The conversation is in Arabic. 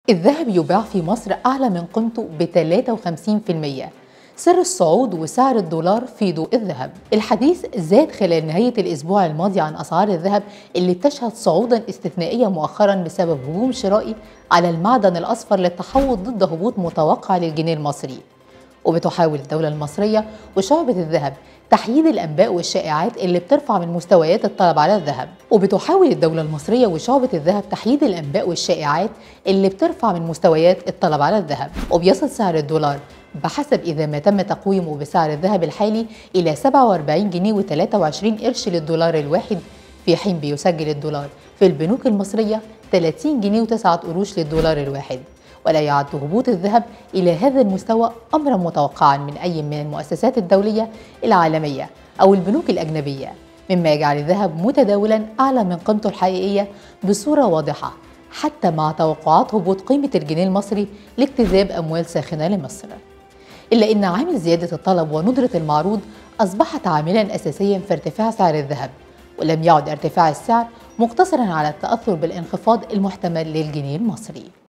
الذهب يباع في مصر أعلى من قيمته ب 53%. سر الصعود وسعر الدولار في ضوء الذهب. الحديث زاد خلال نهاية الأسبوع الماضي عن أسعار الذهب اللي بتشهد صعودا استثنائيا مؤخرا بسبب هجوم شرائي على المعدن الأصفر للتحوط ضد هبوط متوقع للجنيه المصري. وبتحاول الدولة المصرية وشعبة الذهب تحييد الأنباء والشائعات اللي بترفع من مستويات الطلب على الذهب. وبيصل سعر الدولار بحسب إذا ما تم تقويمه بسعر الذهب الحالي إلى 47 جنيه و23 قرش للدولار الواحد، في حين بيسجل الدولار في البنوك المصرية 30 جنيه و9 قروش للدولار الواحد. ولا يعد هبوط الذهب إلى هذا المستوى أمرا متوقعا من أي من المؤسسات الدولية العالمية أو البنوك الأجنبية، مما يجعل الذهب متداولا أعلى من قيمته الحقيقية بصورة واضحة، حتى مع توقعات هبوط قيمة الجنيه المصري لاجتذاب أموال ساخنة لمصر. إلا أن عامل زيادة الطلب وندرة المعروض أصبحت عاملا أساسيا في ارتفاع سعر الذهب، ولم يعد ارتفاع السعر مقتصرا على التأثر بالانخفاض المحتمل للجنيه المصري.